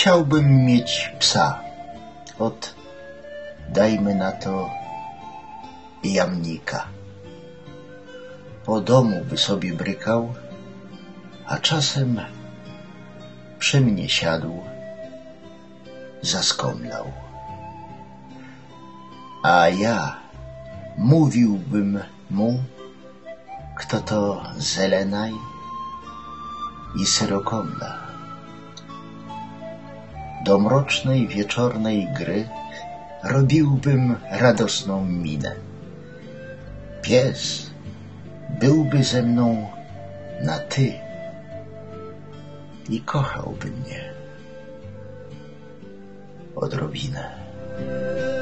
chciałbym mieć psa od, dajmy na to, jamnika. Po domu by sobie brykał, a czasem przy mnie siadł, zaskomlał. A ja mówiłbym mu, kto to Zelenaj i Syrokomla. Do mrocznej wieczornej gry robiłbym radosną minę. Pies byłby ze mną na ty i kochałby mnie odrobinę.